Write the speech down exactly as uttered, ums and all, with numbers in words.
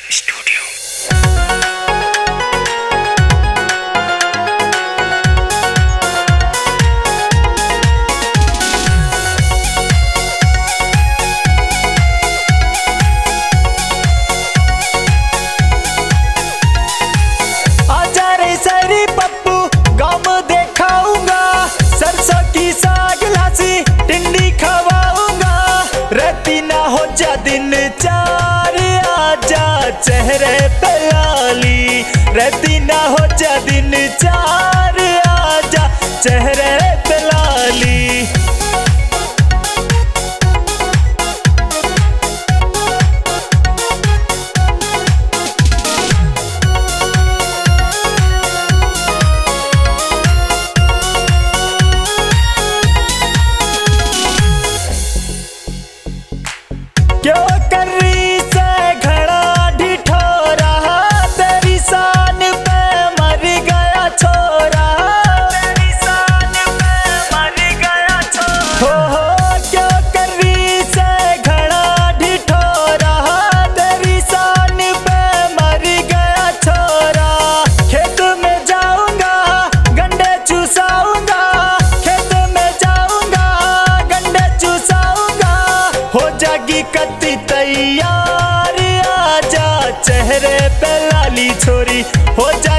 Studio. आजा रे सरी पप्पू गाँव देखाऊंगा, सरसों की साग लासी टिंडी खवाऊंगा। रहती ना हो जा दिन चार, आजा चेहरे पे लाली। रहती ना हो जा दिन चार, आजा चेहरे पे लाली। क्यों कर रही से घड़ा ढिठोरा, तेरी शान पे मर गया छोरा। तेरी शान पे मर गया छोरा। हो हो क्यों कर रही से घड़ा ढिठोरा, तेरी शान पे मर गया छोरा। खेत में जाऊंगा गंडे चूसाऊंगा, खेत में जाऊंगा गंडे चूसाऊंगा। हो जागी कत्ती तैयार, आजा चेहरे पे लाली छोरी। हो जा